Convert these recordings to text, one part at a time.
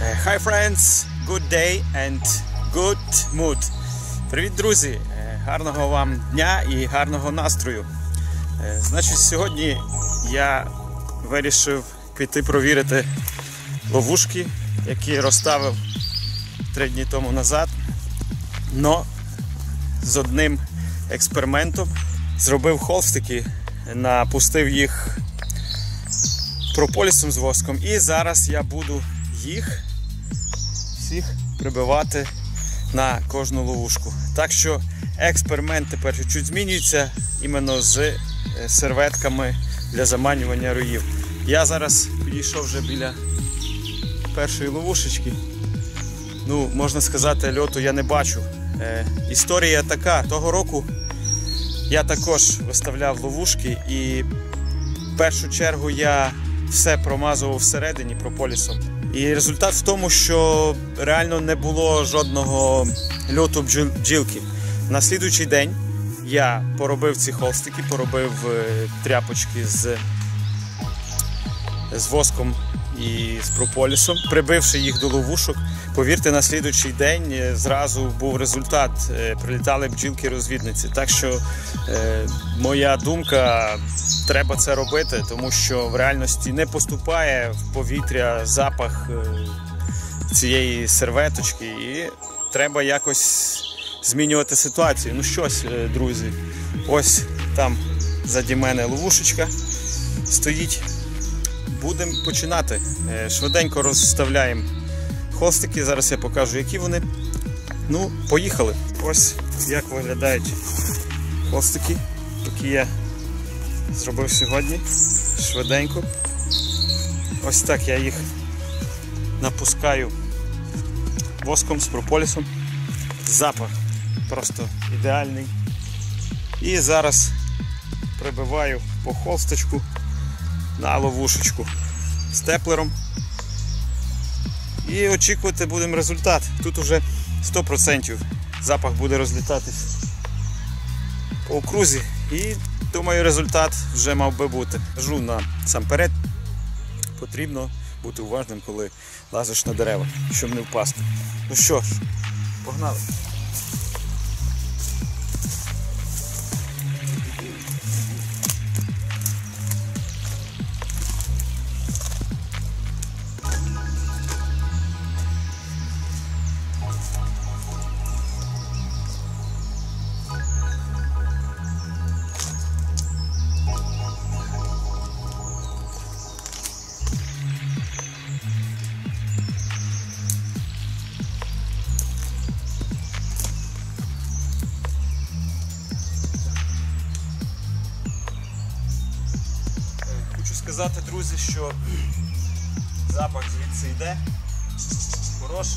Hi friends, good day and good mood. Привіт, друзі! Гарного вам дня і гарного настрою. Значить, сьогодні я вирішив піти провірити ловушки, які розставив 3 дні тому назад. Но з одним експериментом зробив холстики, напустив їх прополісом з воском, і зараз я буду їх всіх прибивати на кожну ловушку. Так що експеримент тепер чуть змінюється іменно з серветками для заманювання роїв. Я зараз підійшов вже біля першої ловушечки. Ну, можна сказати, льоту я не бачу. Історія така. Того року я також виставляв ловушки і в першу чергу я все промазував всередині прополісом. І результат в тому, що реально не було жодного льоту бджілки. На слідуючий день я поробив ці холстики, поробив тряпочки з воском і з прополісом, прибивши їх до ловушок. Повірте, на слідуючий день зразу був результат. Прилітали бджілки-розвідниці. Так що моя думка, треба це робити, тому що в реальності не поступає в повітря запах цієї серветочки і треба якось змінювати ситуацію. Ну щось, друзі, ось там заді мене ловушечка стоїть. Будемо починати. Швиденько розставляємо холстики. Зараз я покажу, які вони. Ну, поїхали. Ось як виглядають холстики, які я зробив сьогодні. Швиденько. Ось так я їх напускаю воском з прополісом. Запах просто ідеальний. І зараз прибиваю по холсточку на ловушечку степлером. І очікувати будемо результат. Тут уже 100% запах буде розлітатись по окрузі. І думаю, результат вже мав би бути. Кажу насамперед, потрібно бути уважним, коли лазиш на дерева, щоб не впасти. Ну що ж, погнали. Хочу сказати, друзі, що запах звідси йде хороший.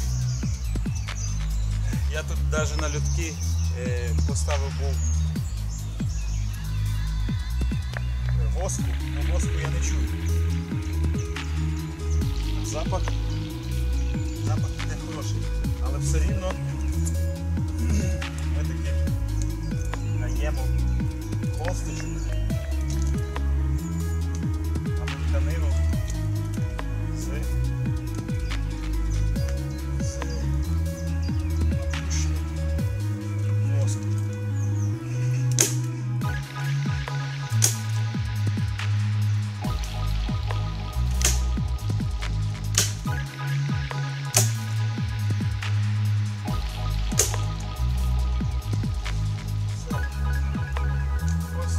Я тут навіть на льотки поставив був воску, но воску я не чую. Запах йде хороший, але все рівно ми таки даємо холсточок. Тканину з напущеним воском. Ось.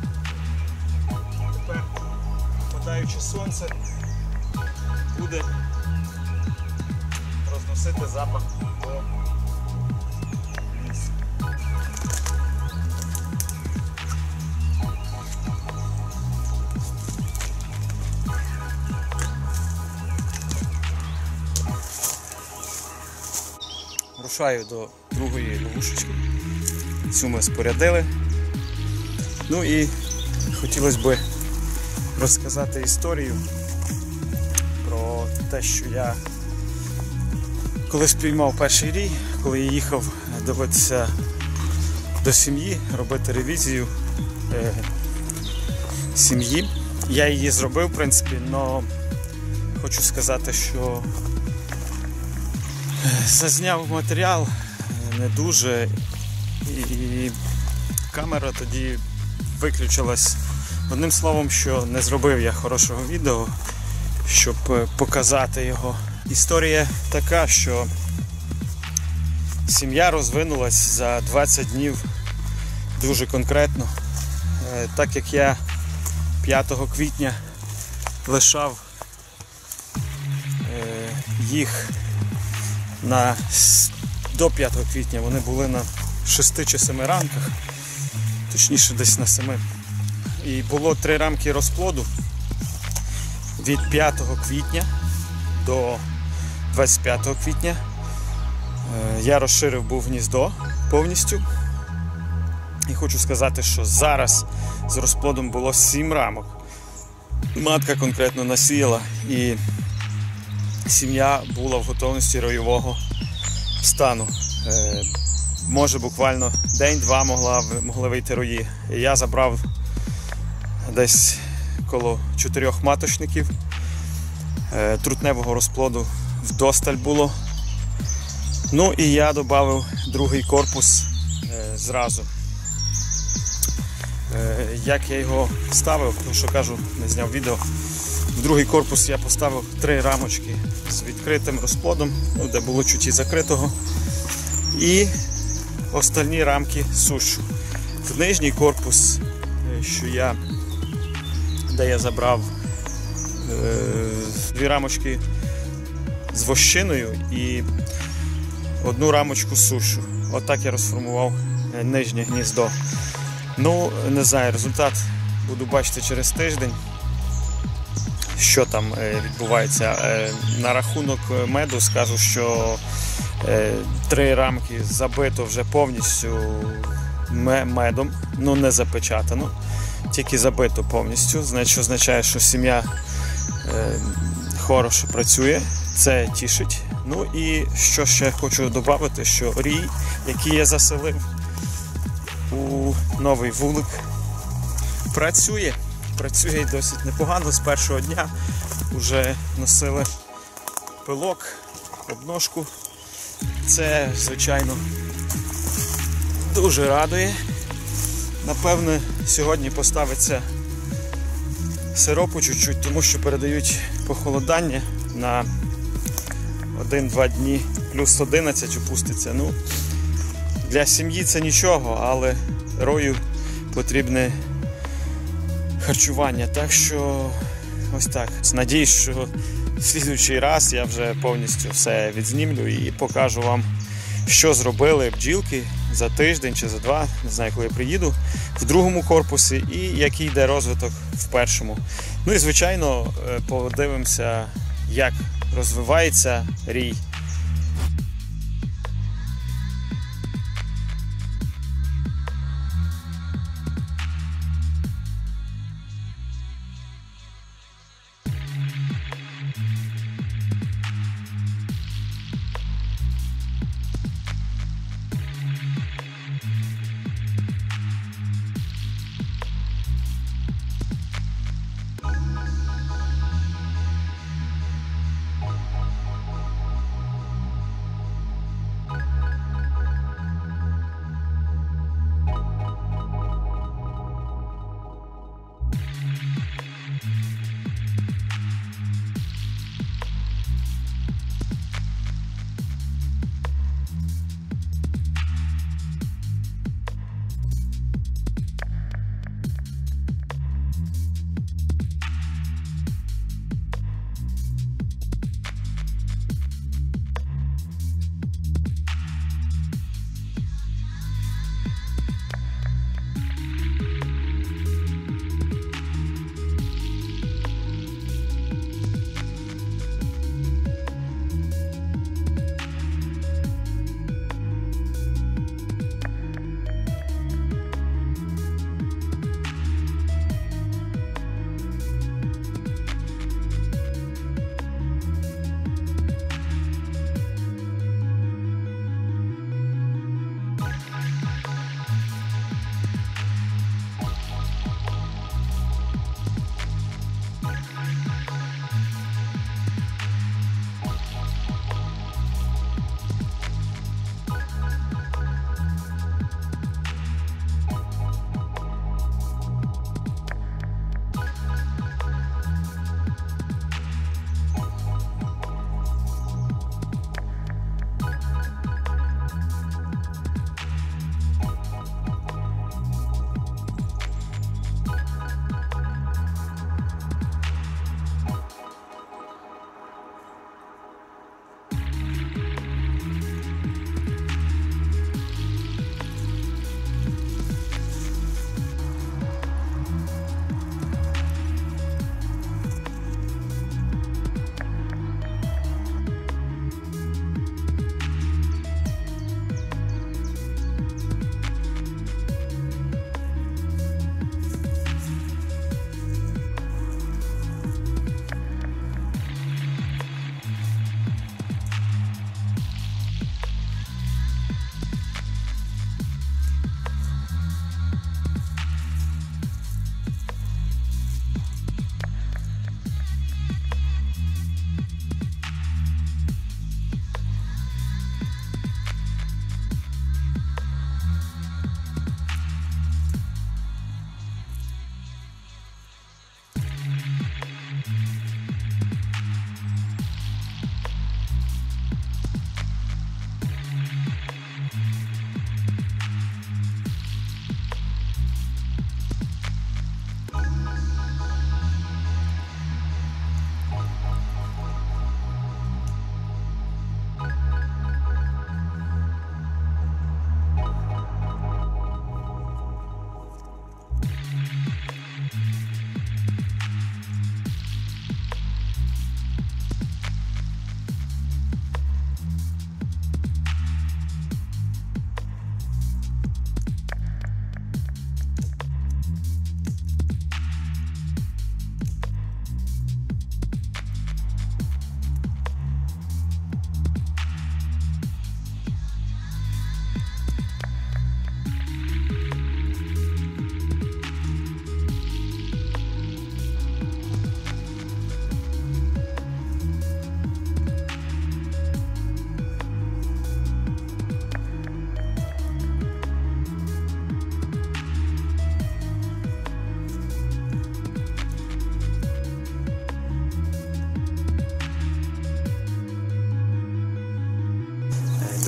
Тепер попадаючи сонце буде розносити запах по лісу. Рушаю до другої ловушечки. Цю ми спорядили. Ну і хотілося б розказати історію про те, що я коли спіймав перший рій, коли я їхав дивитися до сім'ї, робити ревізію сім'ї. Я її зробив, в принципі, але хочу сказати, що Зазняв матеріал не дуже, і камера тоді виключилась. Одним словом, що не зробив я хорошого відео, щоб показати його. Історія така, що сім'я розвинулась за 20 днів дуже конкретно. Так як я 5 квітня лишав їх до 5 квітня, вони були на 6 чи 7 рамках, точніше десь на 7. І було 3 рамки розплоду від 5 квітня до 25 квітня. Я розширив був гніздо повністю. І хочу сказати, що зараз з розплодом було 7 рамок. Матка конкретно насіяла, і сім'я була в готовності ройового стану. Може буквально день-два могли вийти рої. Я забрав десь коло 4 маточників. Трутневого розплоду вдосталь було. Ну і я додав другий корпус зразу. Як я його ставив, тому що кажу, не зняв відео. В другий корпус я поставив 3 рамочки з відкритим розплодом, де було чуть і закритого. І остальні рамки сушу. В нижній корпус, де я забрав 2 рамочки з вощиною і 1 рамочку сушу. Отак я розформував нижнє гніздо. Ну, не знаю, результат буду бачити через тиждень, що там відбувається. На рахунок меду скажу, що 3 рамки забито вже повністю медом, ну не запечатано, тільки забито повністю, що означає, що сім'я хорошо працює, це тішить. Ну і що ще хочу додати, що рій, який я заселив у новий вулик, працює і досить непогано. З першого дня вже носили пилок, обножку. Це, звичайно, дуже радує. Напевне, сьогодні поставиться сиропу чуть-чуть, тому що передають похолодання на 1-2 дні, плюс 11 опуститься. Ну, для сім'ї це нічого, але рою потрібне харчування. Так що ось так. Надіюсь, що в слідуючий раз я вже повністю все відзнімлю і покажу вам, що зробили бджілки за тиждень чи за 2, не знаю, коли я приїду, в другому корпусі і який йде розвиток в першому. Ну і, звичайно, подивимося, як розвивається рій.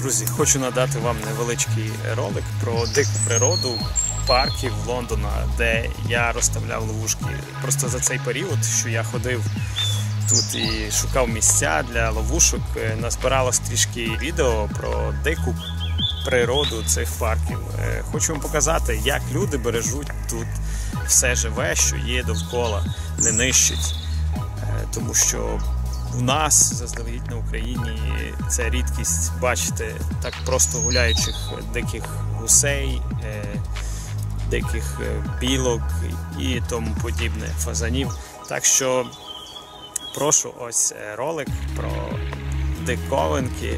Друзі, хочу надати вам невеличкий ролик про дику природу парків Лондона, де я розставляв ловушки. Просто за цей період, що я ходив тут і шукав місця для ловушок, назбиралось трішки відео про дику природу цих парків. Хочу вам показати, як люди бережуть тут все живе, що є довкола, не нищать. Тому що у нас, заздалегідь на Україні, це рідкість бачити так просто гуляючих диких гусей, диких білок і тому подібне, фазанів. Так що прошу, ось ролик про диковинки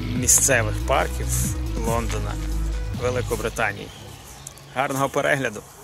місцевих парків Лондона, Великобританії. Гарного перегляду!